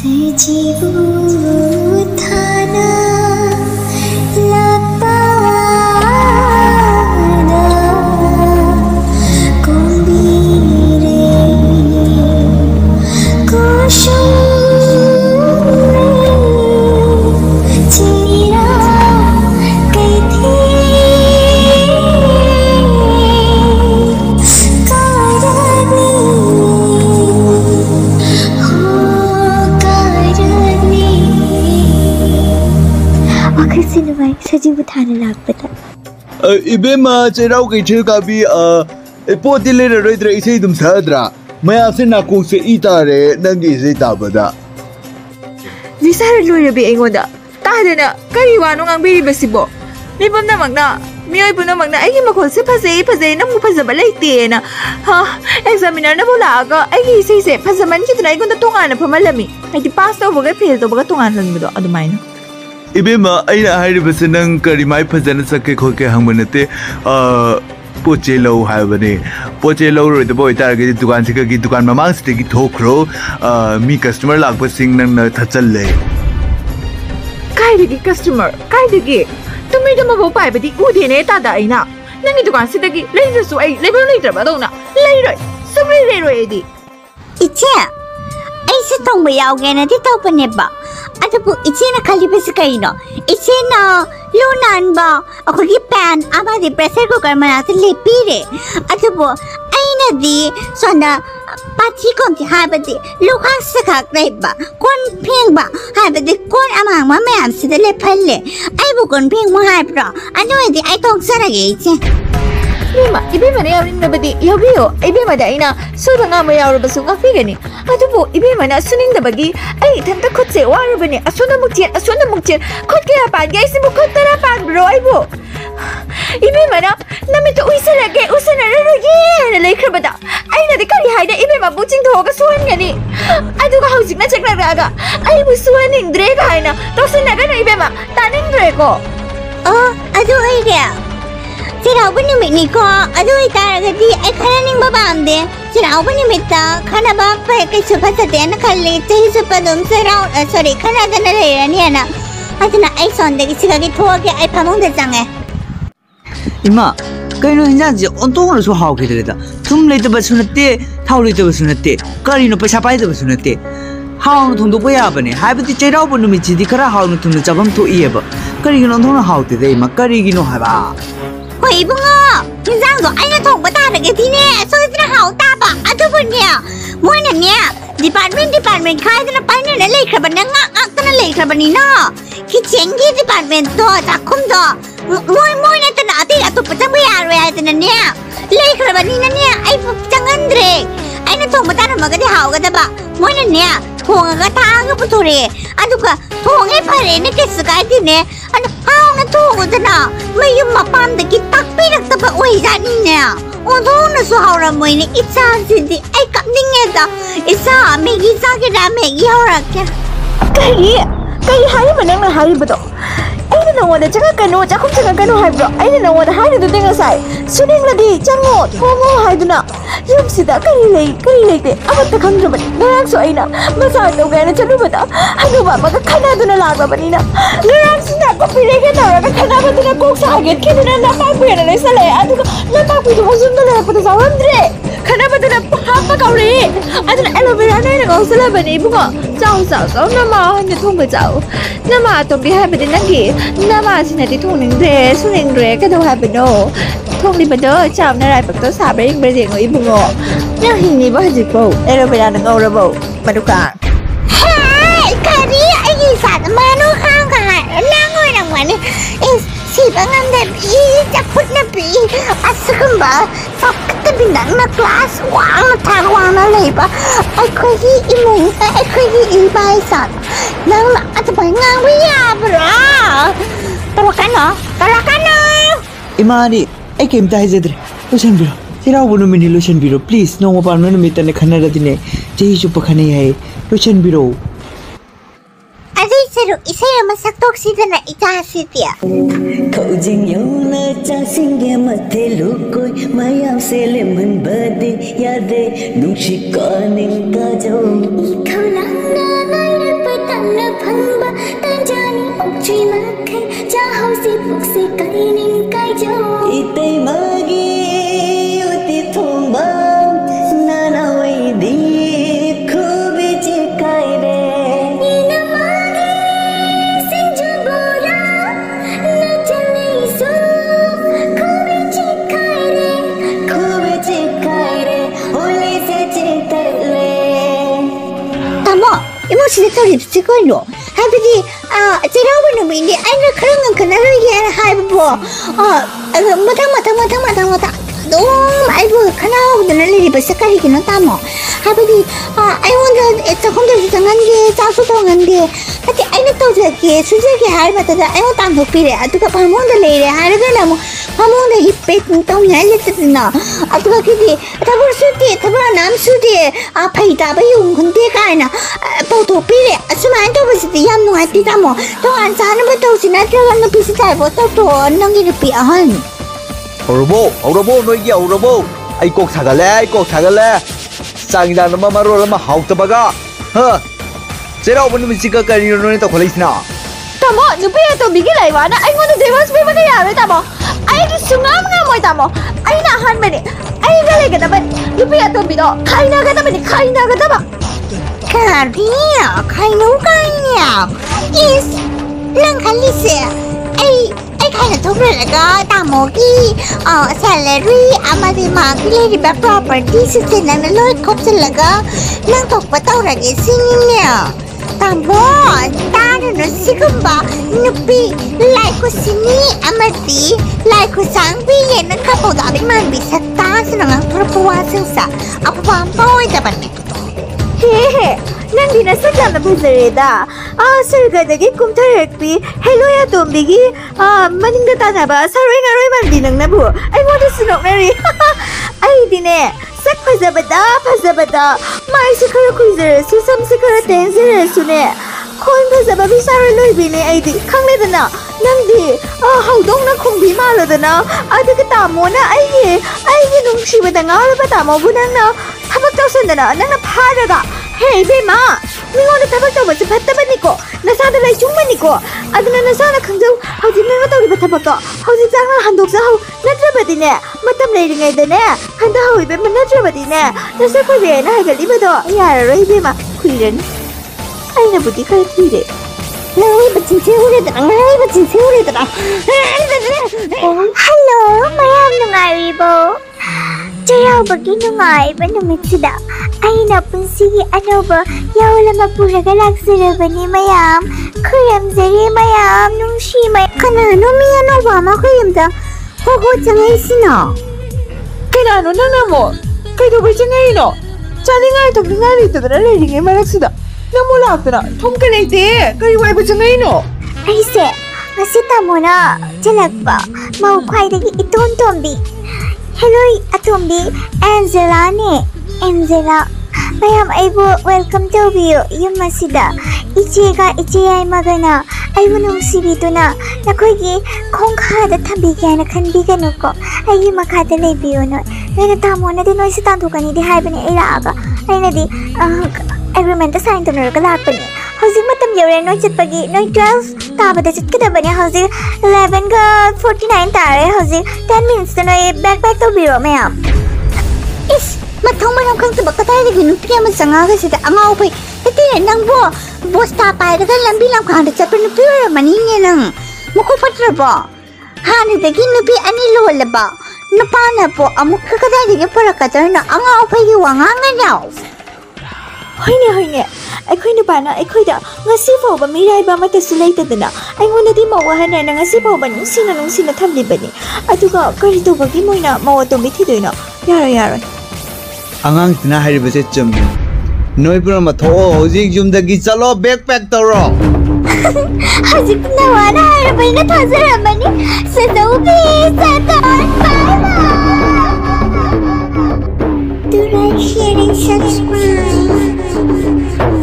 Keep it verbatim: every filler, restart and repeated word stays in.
Ibema Cheiraoba ke chil ka bi a poti le roi dra isei dum sadra maya se na ko se itare nang isei ta bada Visar loi bi engoda ta dena kari wanu ngang bi basibo mi bam na magna mi oi puna magna ai ma ko se phase phase na mu phase ba leite na ha examiner na bola ga ai isei se phase man ki tunai gonda tonga na phamalami ai ti pass to boga fail to boga tonga lan bido adumaina Ibema aina hairibase nang kari mai phajana sakke khoke hangbanate a poche lo haibane poche lo roi da boy tar ge dukan se gi dukan mamang se gi thokro mi customer lakpa sing nang na thachal le kai de customer kai de gi tumi da ma bo pai badi u de ne ta da aina nang gi dukan se da gi lai su ai lai ba lai tra ba do na lai roi su ri ri roi di iche ai se tong ba yaw ge na ti to pa ne ba Atapu iche na kalibas kayo no. Iche na lunan ba ako gi pan ama di pressure cooker manasa lepire. Atapu ay na di so na pati konti haba di lukhang sakak na ba kon ping ba haba di kon amang mamayam sida lepalle. Ay bu kon ping mo haba ano di ay tong saragi iche. Lima, ibe mana yaw na badi yabiyo. Ibe mana ina so da nga mo yaw ba su ka figani. Atapu ibe mana suning da bagi ay tanta khotse waru bane asuna mukchen asuna mukchen khot kaya pan ga isi mu khot tara pan bro ai bo ibe mana nami to uisara ge usana ro ge na lai khabada ai na de kari haida ibe ma buching tho ga suan gani adu ga hausik na chekla ga ai bu suan indre ga haina to suna ga ibe ma taning dre ko oh adu ai ga Cheiraoba numit ni ko adu ai tara ga di ai khana ning ba bamde Cheiraoba numit ta khana ba pa kai su phasa de na khalle te su pa dum Cheiraoba sorry khana da na re ni na aduna ai son de gi ga gi tho ge ai phamong de change Ima kai no hinjan ji on to no su haw ge de da tum le de ba su na te thau le de ba su na te kari no paisa pai de ba su na te haw no thong do ba ya ba ne hai ba ti Cheiraoba numit ji di khara haw no thong na chabam to i ba kari gi no thong na haw te de ma kari gi no ha ba Hoi bungo, hinjang do ai na thong ba ta da ge ti ne so itra haw ta ba adu bu ne moi na ne department department khai da na pai na le khra ba na nga nga ta na le khra ba ni no ki cheng gi department do ta khum do moi moi na ta na ati atu pa chang ba ya ro ya ta na ne le khra ba ni na ne ai pu chang andre ai na thong ba ta na ma ga di haw ga da ba moi na ne thong ga ta ga pu thore adu ka thong e phare ne ke su kai ti ne anu haw na thong da na mai yum ma pam da ki tak pi rak ta ba oi ja ni ne o thong na su haw ra moi ne itsa si di ai kap ding e da isa me gi sa ke da me gi haw ra kya kai kai hai ma nang na hai ba do ai na no da chaka kanu chakum chaka kanu hai bro ai na no da hai du ding sai suning la di chango thomo hai du na yum si da kai lei kai lei te amat ta khang ba nang so ai na ma sa to ga na chalu ba da hanu ba ma ka khana du na la ba ni na nang si na ko pi le ga na ga khana ba du na ko sa ge ki na na pa pu na le sa le adu na pa pu du mo sun da le pa da sa andre khana ba du na pa pa ka ri adu na aloe vera na ga sa la ba ni bu ko chao sa so na ma ni thong ba chao na ma to bi ha ba de na gi na ma si na ti thong ning de su ning re ka do ha ba no thong li ba do chao na rai pa to sa ba ring ba de ngoi bu ngo na hin ni ba ji ko aloe vera na ngau ra bo ma du ka hai kari ai gi sa ma no khang ka na ngoi na ngwan ni is si ba ngam de pi ja put na pi asukam ba sak ta bin na na class wang na ta wang na le ba ai khoi gi i meng ai khoi gi i bai sa nang na at ba ngang wi ya bra tarakan no tarakan no Imani ai kem ta hezedre lotion biro Cheiraoba numit ni lotion biro please no mo pa no numit ta ne khana ra dine jehi chu pa khane hai lotion biro Seru isai ama saktok si na ita si tia. Kau jing yang na cha sing dia mathe lukoi mayam se le man bade yade nung shikaning ka jau. Kau lang na nai phangba tanjani okchi makhan chaho si pukse kainin kai jo itei magi uti thomba nana wai di khobe je kai re ina magi sinju bora na chanai so khobe je kai re khobe je kai re ole se je tale tamo imo sida tori tsiko no habidi ah Cheiraoba numit ni aina kharang kana ye haibo ah matang matang matang matang matang dum aibu kana udana liri basakari kino tamo habidi ah I want to chakhom de jangan ge chasu tongan ge ati aina to jage suje ge hai mata da ai tan thokpi re atuka phamon da leire haraga namu phamon da hippe tong ya le tsina atuka kidi thabur suti thabur nam suti a phai ta ba yung khunte kaina to thokpi re asuma to basiti yam nu ati tamo to an sana ba to sina traga na pisi tai bo to to nangi ri pi ahan Aurobo, Aurobo, no ye Aurobo. I cook sagale, I cook sagale. Sang dan mama roll ma how to baga. Huh? Cheiraoba numit sika kari no to kholis na. Tamo, nupi to bigi lai wana. I want to devas me bana yare tamo. I di sungam na moi tamo. I na han mani. I gale gada ban. Nupi to bido. Kai na gada bani, kai na gada ba. Kariya kainu kanya is lang kalise ai ai kaina thokre laga tamogi ah salary amadi magile ri ba property se nang loi khopse laga lang thokpa taurage singnya tamo tanu no sigamba nupi lai ko sini amati lai ko sangbi yen kapo da bi man bi satta sinang thorpwa singsa apam poi da ban Hehe, nang di na sadya na buzareda. Ah, sarga dagi kumtarekpi. Hello ya tombigi. Ah, maningda tana ba? Saroy nga roy man dinang na bu. Ay mo na sunok na rin. Ay di ne. Sak pazabada, pazabada. May sikara kuizare, susam sikara tenzare sune. Koin pazababi saroy loy bine ay di. Kang le dana. Nang di. Ah, haudong na kumbi malo dana. Adi ka tamo na ay ye. Ay ye nung shibada nga wala pa tamo bu nang na. Tabak daw sanda na. Nang na paraga. Hey, bema! Mingon na tabak daw ba sa pataban niko? Nasada lai chungman niko? Adana nasana kangjaw, hawjib na matawri ba tabak daw? Hawjib zang handok sa haw, nadra ba din eh? Matam lai ringay din eh? Handa haw ibe man nadra ba din eh? Nasa ko rin na hagal iba daw, yara rin bema, kuiran. Ay nabuti ka tire. Nangay ba chinchuri da? Nangay ba chinchuri da? Hello, mayam nungaribo. Cheiraoba ginungariba numit sida. Ay napunsigi ano ba yawala mapuraga lagsaraba ni mayam kuramzari mayam nung shimay Kanano mi ano ba makayam da? Hoho changay sino? Kanano na na mo? Kayo ba changay no? Chani nga itong nga rito na nalaringay malagsida. Namula ito na, tungkalay de. Kayo ba changay no? Ay se, masita mo na. Jalag ba? Maukway dagi itong tombi. Hello, atombi. Angela ni. Angela. Mayam aibo welcome to you. Yung masida. Ichiga ichiyay magana. Ay munong sibito na. Nakoy kung kada tabigan na kanbigan ko. Ay yung makadalay biyo no. Ay natamo na din no sa tanto ka ni di hay ba ni ilaaga. Ay na di agreement sign to na ragalapan ni. Howsing matam yore no chat pagi no twelve. Taba da chat kada ba niya howsing eleven ka forty-nine tare howsing ten minutes na no back back to biro mayam. Is matang manang kang sabak katay na ginupiya masanga kasi ta angaw pa iti nang bo boss tapay daga lambi lang kang da chapin nupiya maninya nang mukupatra ba hani da ginupi ani lola ba napana po amuk kakatay na para katar na angaw pa iwangangan yaw. Hoy ne hoy ne. Ako'y nabana, ako'y da, ngasi pa ba may ray ba matasulay ta na? Ay muna di mawahan na na ngasi pa ba nung sino nung sinatamli ba ni? Ato ka, karito ba gimoy na mawatomit hitoy na? Yara yara. Angang tinahiribase chumbi. Noi pura matho hojik jumdagi chalo backpack taro. Hajik nawana harabay na thazarabani sa daubi sa ton pala. Do like, share and subscribe.